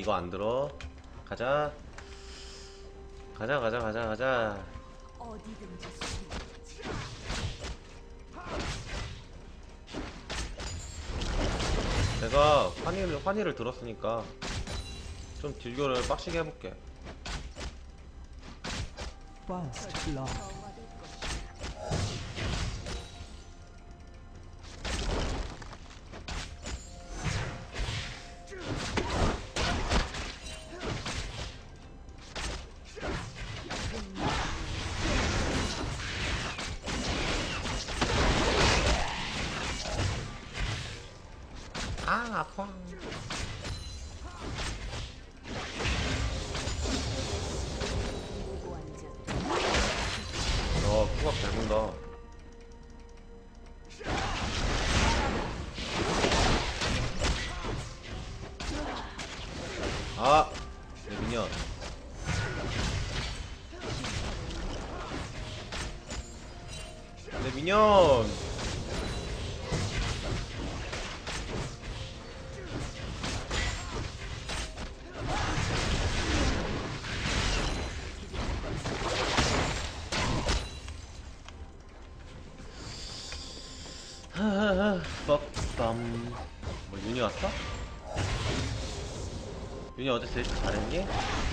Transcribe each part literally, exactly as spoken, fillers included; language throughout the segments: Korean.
이거 안 들어. 가자. 가자 가자 가자 가자. 어디든지 내가 환희를 환희를 들었으니까 좀 딜교를 빡시게 해볼게. First blood. 아 아파. 어 쿠가 잘 본다. 아 내 미니언. 내 미니언. 하하하 뻑밤. 뭐 윤이 왔어? 윤이 어제 제일 잘했니?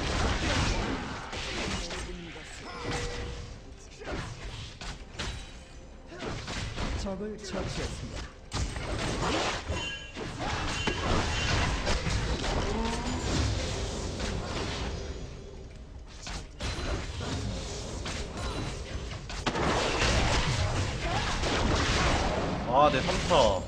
적을 처치했습니다. 아, 내 삼 타.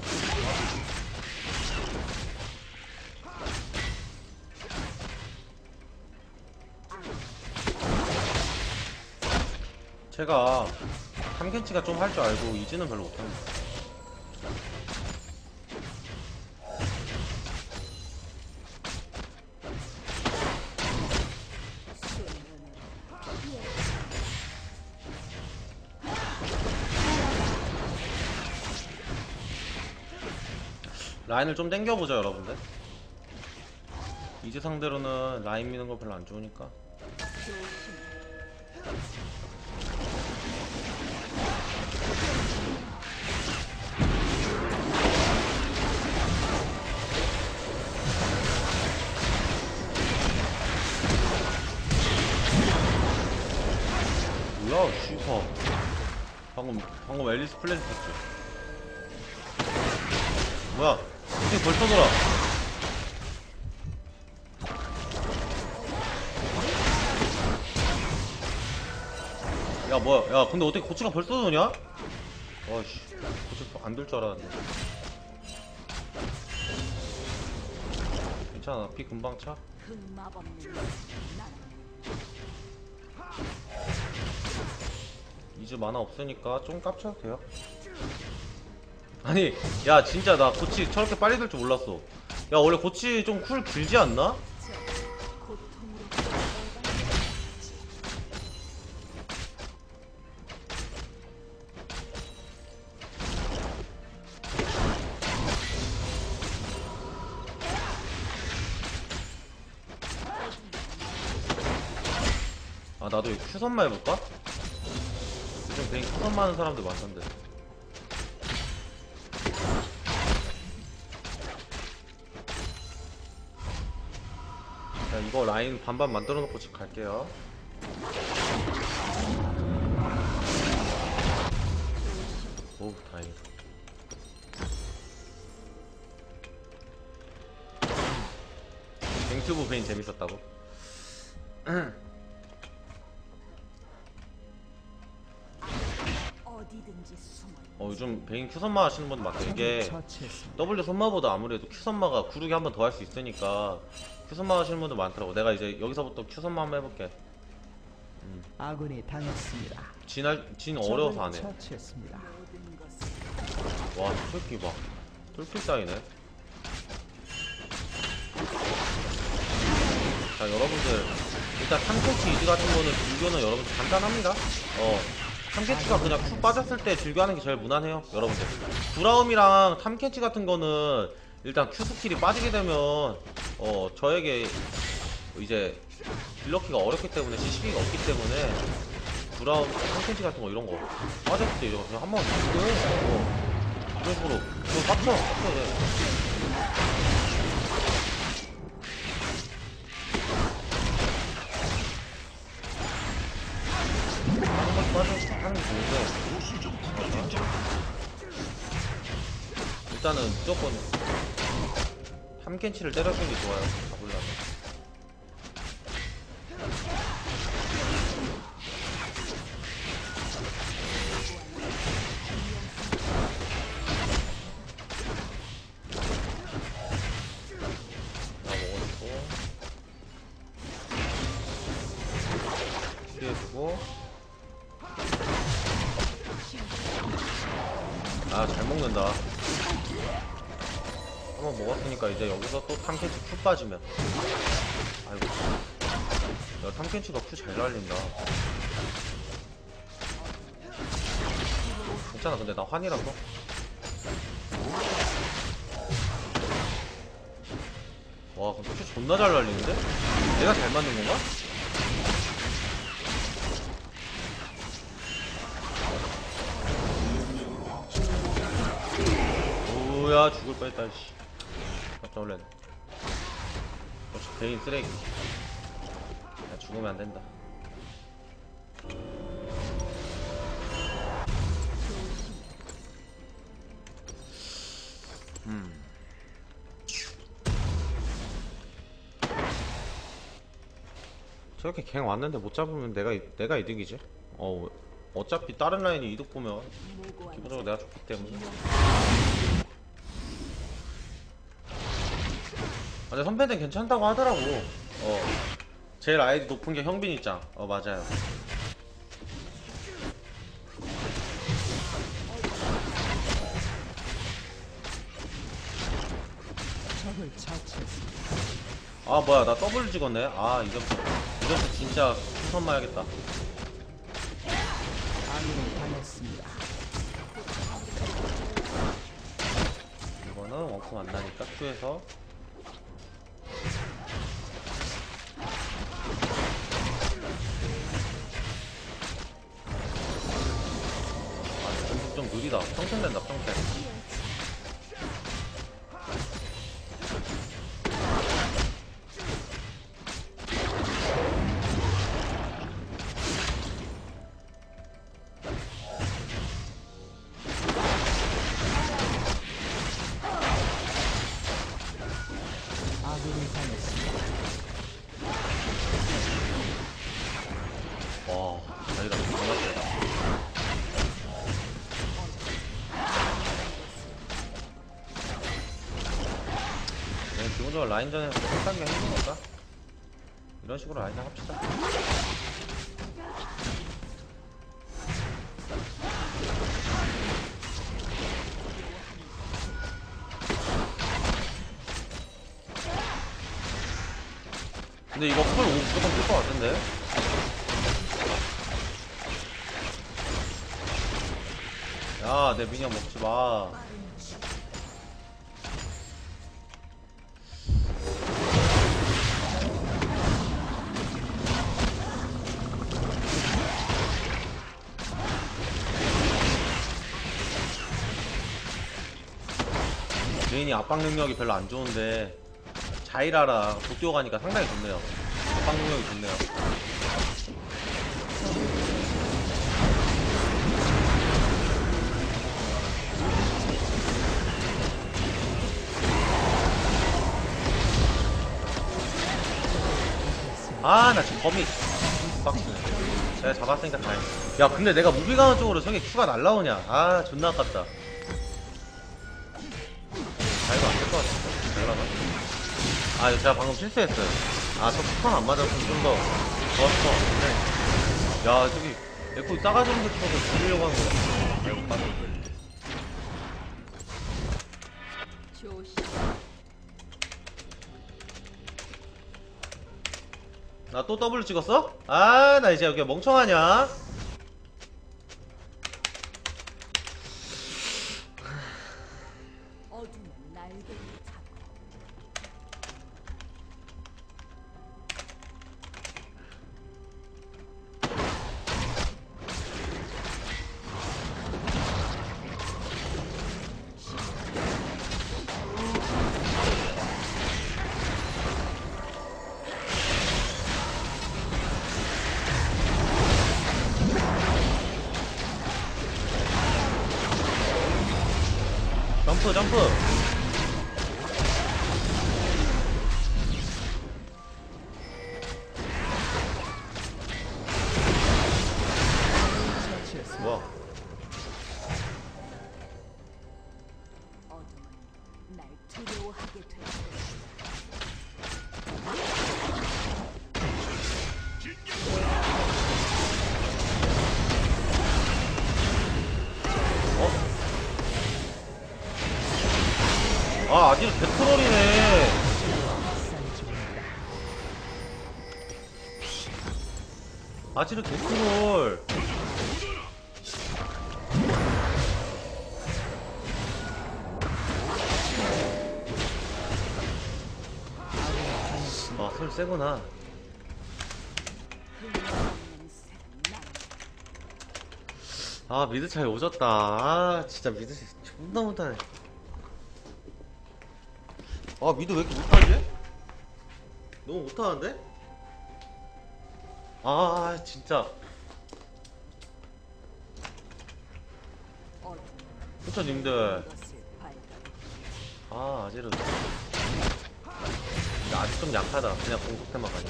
제가 삼캔치가 좀 할 줄 알고 이지는 별로 못합니다. 라인을 좀 당겨보자 여러분들. 이제 상대로는 라인 미는 거 별로 안 좋으니까. 뭐야 슈퍼. 방금 방금 앨리스 플래시 쳤지. 뭐야 이게 벌써 돌아. 야 뭐야 야 근데 어떻게 고치가 벌써 도냐? 어이씨 고치 안 될 줄 알았는데. 괜찮아 피 금방 차. 이제 만화 없으니까 좀 깝쳐도 돼요. 아니 야 진짜 나 고치 저렇게 빨리 될 줄 몰랐어. 야 원래 고치 좀 쿨 길지 않나? 아 나도 이거 큐선마 해볼까? 요즘 괜히 큐선마 하는 사람들 많던데. 자 이거 라인 반반 만들어 놓고 집 갈게요. 오 다행이다. 뱅튜브 베인 재밌었다고? 어 요즘 베인 큐선마 하시는 분들 많다. 이게 W 선마보다 아무래도 큐선마가 구르기 한 번 더 할 수 있으니까 큐선마 하시는 분들 많더라고. 내가 이제 여기서부터 큐선마 한번 해볼게. 음. 아군이 당했습니다. 진할 진 어려워서 안 해. 처치했습니다. 와, 저 새끼 봐. 뚫길 쌓이네. 자, 여러분들 일단 탐캐치 이즈 같은 거는 즐겨는 여러분들 간단합니다. 어, 탐캐치가 그냥 푹 빠졌을 때 즐겨하는 게 제일 무난해요, 여러분들. 브라움이랑 탐캐치 같은 거는 일단 Q 스킬이 빠지게 되면 어 저에게 이제 딜러키가 어렵기 때문에 씨씨비가 없기 때문에 브라운 콘텐츠 같은 거 이런 거 빠졌을 때 이거 그냥 한번 주고 어 이런 식으로 그거 깝쳐 깝쳐 돼. 한번 빠져 하는 게 좋은데 일단은 무조건 탐켄치를 때려주는 게 좋아요. 잡으려면. 나 먹어주고 피해주고 아 잘 먹는다. 한번 먹었으니까 이제 여기서 또 탐켄치 큐 빠지면 아이고 야 탐켄치가 큐 잘 날린다. 괜찮아. 근데 나 환이라서 와 근데 큐 존나 잘 날리는데? 내가 잘 맞는 건가? 오야 죽을 뻔했다 씨. 깜짝 놀랐네. 역시 개인 쓰레기. 야, 죽으면 안 된다. 음. 저렇게 갱 왔는데 못 잡으면 내가 이- 내가 이득이지. 어 어차피 다른 라인이 이득 보면 기본적으로 내가 좋기 때문에. 아, 근데 선배는 괜찮다고 하더라고. 어 제일 아이디 높은 게 형빈이짱. 어 맞아요. 적을 처치했습니다. 아 뭐야 나 더블 찍었네. 아 이제부터 이제부터 진짜 수선 마야겠다. 아군이 당했습니다. 이거는 원큼 안 나니까 Q에서 아 좀, 좀 느리다. 평생 된다 평생. 아군이 당했습니다. 와 자기가 존나 세다. 그냥 기본적으로 라인전에서 끝나기가 힘드니까 이런 식으로 라인전 합시다. 근데 이거 풀 오 무조건 뜰 것 같은데? 야, 내 미니언 먹지 마. 개인이 압박 능력이 별로 안 좋은데 자이라라 못 뛰어가니까 상당히 좋네요. 압박 능력이 좋네요. 아, 나 지금 범위 빡치네. 내가 잡았으니까 다행이야. 야, 근데 내가 무비 가는 쪽으로 저게 큐가 날라오냐? 아, 존나 아깝다. 자이가 안 될 것 같은데. 날라가. 아, 이거 제가 방금 실수했어요. 아, 저 스턴 안 맞았으면 좀 더 좋았을 것 같은데. 야, 저기 에코 싸가지 없는 게 쳐서 죽이려고 하는 거야. 아이고, 빠졌네. 나 또 더블 찍었어? 아, 나 이제 여기 멍청하냐? 어둠은 날개를 잡 점프 점프. 처치했습니다. 뭐야? 어둠은 날 두려워하게 될 어? 아 아직 개트롤이네. 학살 중입니다. 아지르 개트롤. 아, 솔 세구나. 아, 미드 차이 오졌다. 아, 진짜 미드 차이 존나 못하네. 아, 미드 왜 이렇게 못하지? 너무 못하는데? 아, 진짜. 그쵸, 님들. 아, 아지르. 근데 아직 좀 약하다. 그냥 공속템만 가냐.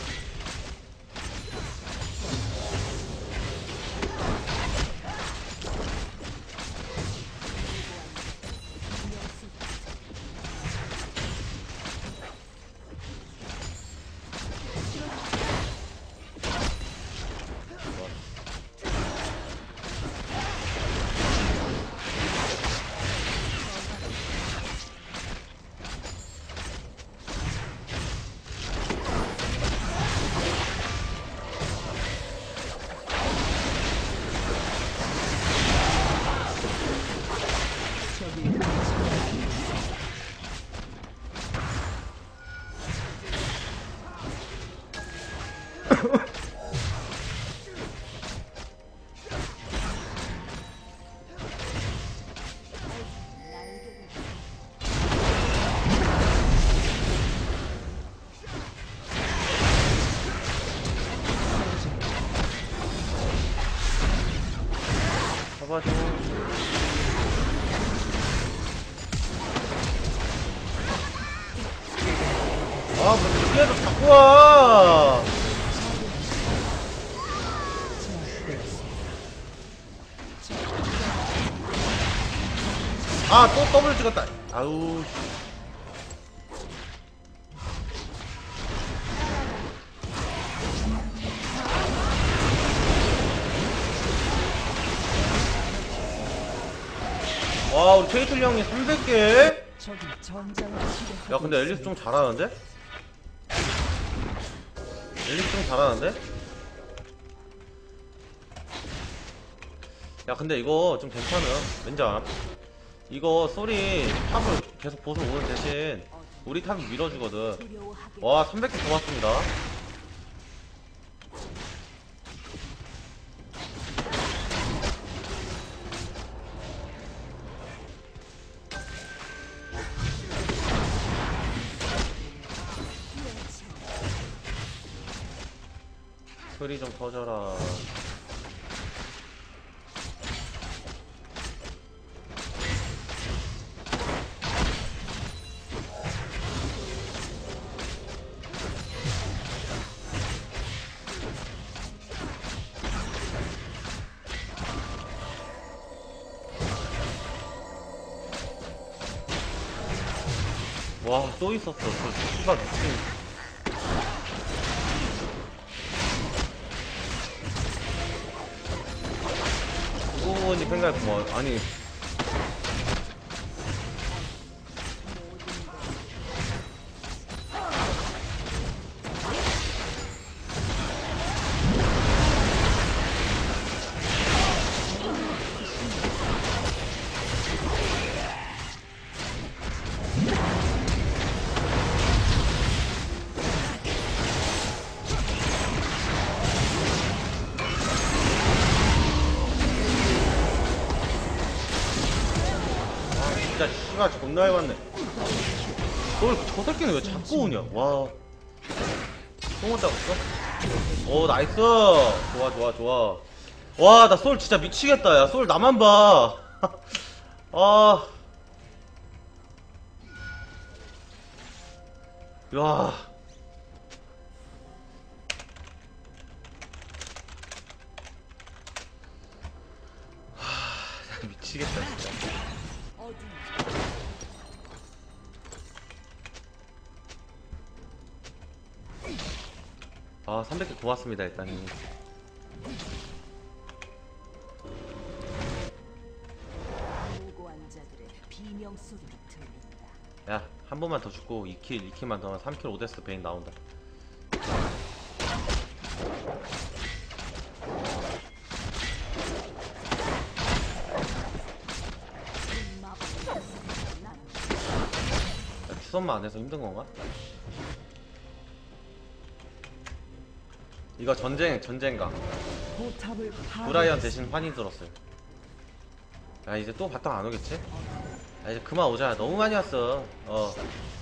적이 처치했습니다. 잡아줘. 아, 뭐, 피해도 자꾸 와! 아, 또 더블 찍었다. 아우. 와, 우리 테이틀 형이 삼백 개? 적이 전장을 시작하고 야, 근데 앨리스 좀 잘하는데? 앨리스 좀 잘하는데? 야, 근데 이거 좀 괜찮음. 왠지 알아? 이거 쏘리 탑을 계속 보수 오는 대신 우리 탑이 밀어주거든. 두려워하게 와, 삼백 개 고맙습니다. 소리 좀 터져라. 와, 또 있었어. 저 씨발 미친. 오니 생각 뭐 아니. 진짜 씨가 존나 해봤네. 너, 저 새끼는 왜 자꾸 오냐? 와. 똥 온다고 했어? 오, 나이스! 좋아, 좋아, 좋아. 와, 나 솔 진짜 미치겠다. 야, 솔 나만 봐. 아. 야. 하, 미치겠다 진짜. 어둠 아 삼백 개 고맙습니다 일단. 무고한 자들의 비명 소리가 들린다. 야 한 번만 더 죽고 이 킬 이 킬만 더 하면 삼 킬 오데스 베인 나온다. 난 야, 큐선만 안 해서 힘든 건가? 이거 전쟁 전쟁가. 포탑을 브라이언 대신 환희 들었어요. 야 이제 또 바텀 안 오겠지? 야 이제 그만 오자. 너무 많이 왔어. 어.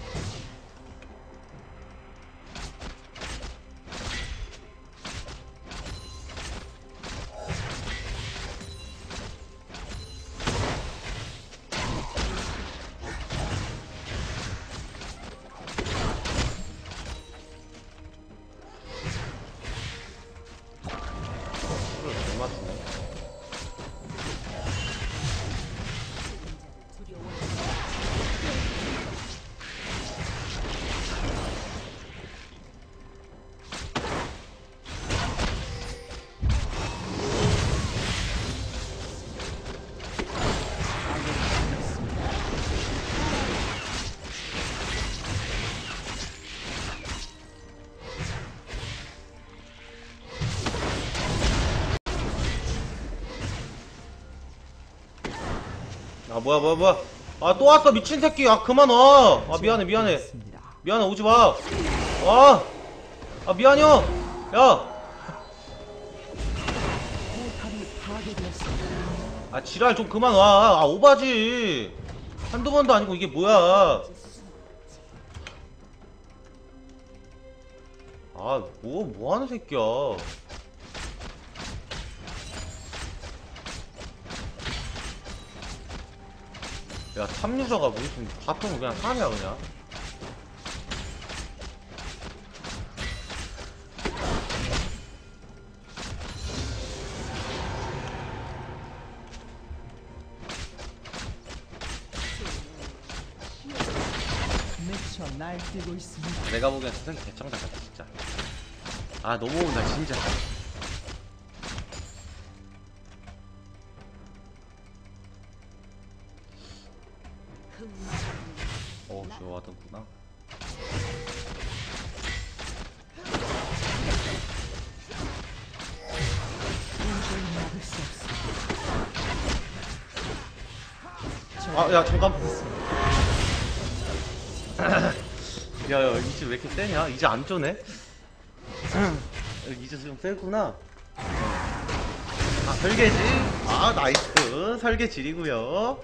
술을 잘 맞추네. 아 뭐야 뭐야 뭐야. 아 또 왔어 미친 새끼. 아 그만 와. 아 미안해 미안해 미안해 오지 마. 아, 아 미안해요. 야. 포탑이 파괴되었습니다. 아 지랄 좀 그만 와. 아 오바지. 한두 번도 아니고 이게 뭐야. 아 뭐 뭐하는 새끼야. 야 탑유저가 무슨 바텀을 그냥 하냐 그냥. 미쳐 날뛰고 있습니다. 내가 보기엔 세상에 개청자 같아 진짜. 아 너무 온다 진짜. 어 좋아하던구나. 도저히 막을 수 없습니다. 아 야 잠깐. 야야 이제 왜 이렇게 세냐? 이제 안 쪼네? 이제 좀 세구나. 아 설계지? 아 나이스 설계질이구요.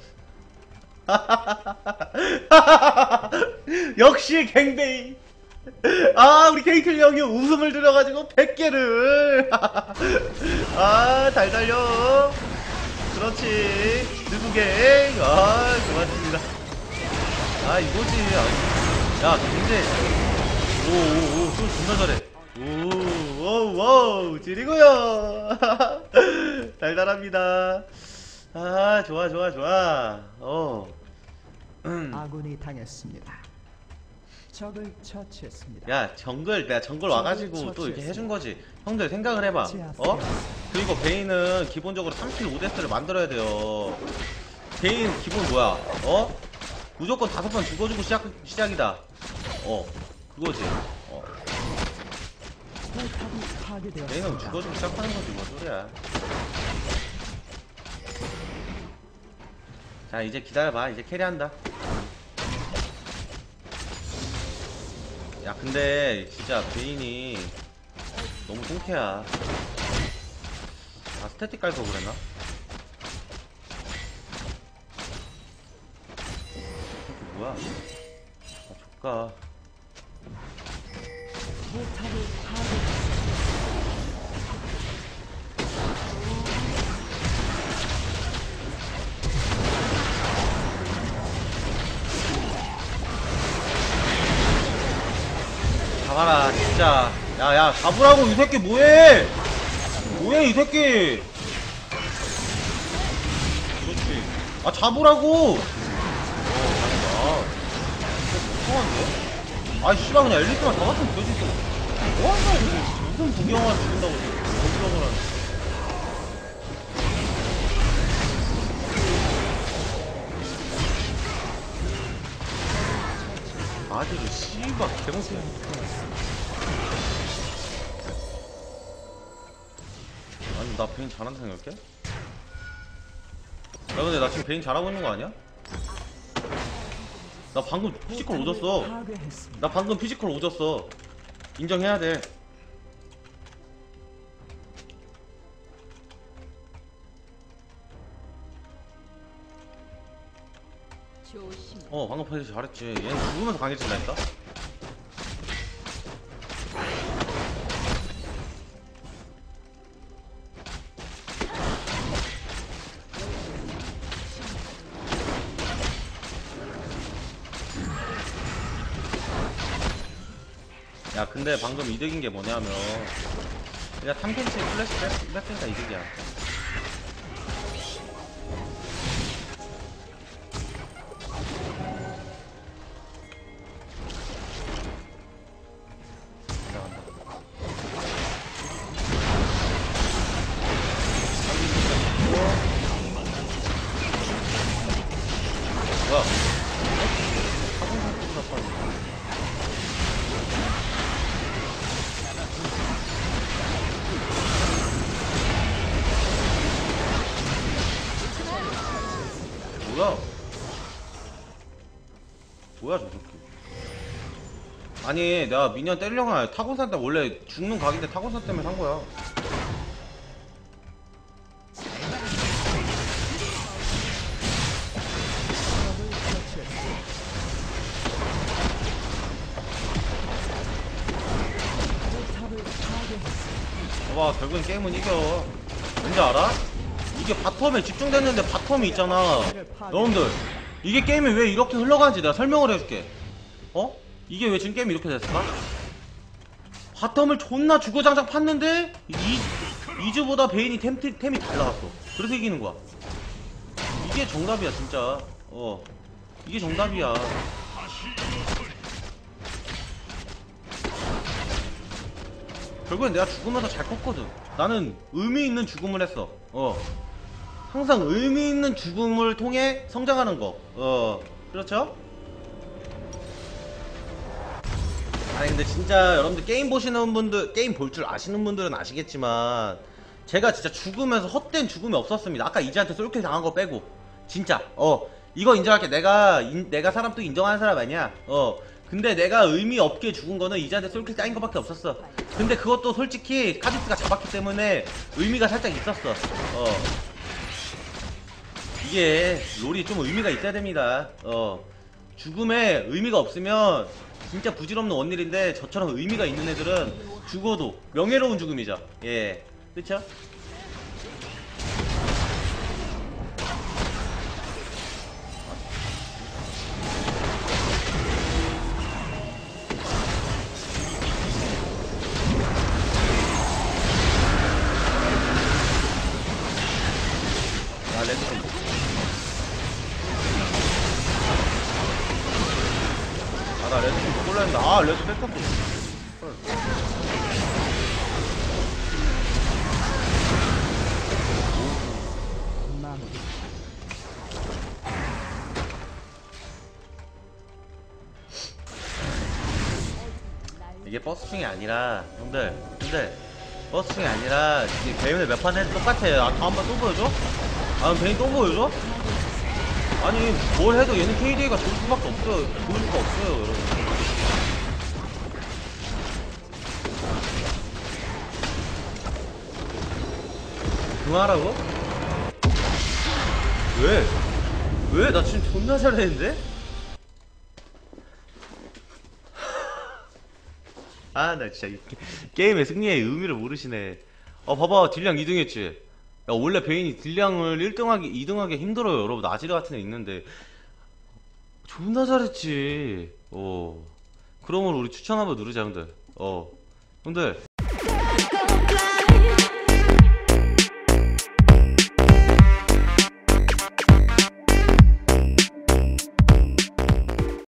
역시 갱베이. 아 우리 케이틀 형이 웃음을 들여가지고 백 개를. 아 잘 달려. 그렇지 누구게. 아 고맙습니다. 아 이거지. 야 근데 오오오 또 존나 잘해. 오오오오 지리고요. 달달합니다. 아 좋아 좋아 좋아. 어. 음. 아군이 당했습니다. 적을 처치했습니다. 야 정글 내가 정글 와가지고 또 이렇게 해준 거지. 형들 생각을 해봐. 어? 그리고 베인은 기본적으로 삼 킬 오 데스를 만들어야 돼요. 베인 기본 뭐야? 어? 무조건 다섯 번 죽어주고 시작 시작이다. 어 그거지. 어. 포탑이 파괴되었습니다. 베인은 죽어주고 시작하는 거지 뭐 소리야. 자 이제 기다려봐. 이제 캐리한다. 야 근데 진짜 베인이 너무 통쾌야. 아 스태틱 깔고 그랬나? 이게 뭐야? 아 조까. 포탑을 파괴되었습니다. 잡아라 진짜. 야야 잡으라고. 이 새끼 뭐해 뭐해 이 새끼. 그렇지. 아 잡으라고. 어 잘한다. 멍청한데? 아이 씨발 그냥 엘리트만 잡았으면 되지. 뭐하냐 이거. 무슨 부경화를 죽인다고 걱정을 하네. 아직도 씨발 개멍청해. 아니 나 베인 잘한다 생각해? 야 근데 나 지금 베인 잘하고 있는 거 아니야? 나 방금 피지컬 오졌어. 파괴했습니다. 나 방금 피지컬 오졌어. 인정해야 돼. 조심. 어 방금 파지 잘했지. 얘는 죽으면서 강해진다니까? 야 근데 방금 이득인 게 뭐냐면 그냥 삼 캔치에 플래시 뺏으니까 이득이야. 간다 간다. 뭐야? 사분사분사 파는 뭐야? 뭐야 저 새끼. 아니 내가 미니언 때리려고 하냐. 타곤산 때 원래 죽는 각인데 타곤산 때문에 산 거야. 봐봐 결국엔 게임은 이겨. 왠지 알아? 이게 바텀에 집중됐는데 바텀이 있잖아. 여러분들 이게 게임이 왜 이렇게 흘러가는지 내가 설명을 해줄게. 어? 이게 왜 지금 게임이 이렇게 됐을까? 바텀을 존나 주구장창 팠는데 이, 이즈보다 베인이 템, 템이 잘 나갔어. 그래서 이기는 거야. 이게 정답이야 진짜. 어 이게 정답이야. 결국엔 내가 죽으면서 잘 컸거든. 나는 의미 있는 죽음을 했어. 어 항상 의미 있는 죽음을 통해 성장하는 거. 어 그렇죠? 아니 근데 진짜 여러분들 게임 보시는 분들, 게임 볼 줄 아시는 분들은 아시겠지만 제가 진짜 죽으면서 헛된 죽음이 없었습니다. 아까 이지한테 솔킬 당한 거 빼고 진짜 어 이거 인정할게. 내가 인, 내가 사람 또 인정하는 사람 아니야. 어 근데 내가 의미 없게 죽은 거는 이지한테 솔킬 따인 거밖에 없었어. 근데 그것도 솔직히 카디스가 잡았기 때문에 의미가 살짝 있었어. 어 이게 롤이 좀 의미가 있어야 됩니다. 어 죽음에 의미가 없으면 진짜 부질없는 원일인데 저처럼 의미가 있는 애들은 죽어도 명예로운 죽음이죠. 예 그쵸? 아 레드 아나 레드 좀 골라 했는데 아 레드 뺏겼어. 마무리. 이게 버스킹이 아니라 형들 형들 버스킹이 아니라 이게 베인을 몇 판 해도 똑같아. 아 다음번 또 보여줘? 아 베인 또 보여줘? 아니 뭘 해도 얘는 케이디에이가 좋을 수밖에 없어요. 좋을 수가 없어요 여러분. 그만하라고? 왜? 왜? 나 지금 존나 잘했는데? 아 나 진짜 이 게임의 승리의 의미를 모르시네. 어 봐봐 딜량 이 등 했지. 야 원래 베인이 딜량을 일 등 하기 이 등 하기 힘들어요 여러분. 아지르 같은 애 있는데 존나 잘했지. 어 그러면 우리 추천 한번 누르자 형들. 어 형들